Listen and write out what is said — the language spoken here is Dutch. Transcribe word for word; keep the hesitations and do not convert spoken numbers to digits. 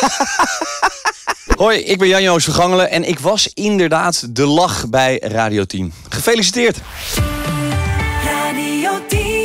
Hoi, ik ben Jan-Joos Vergangelen en ik was inderdaad de lach bij Radio tien. Gefeliciteerd! Radio tien.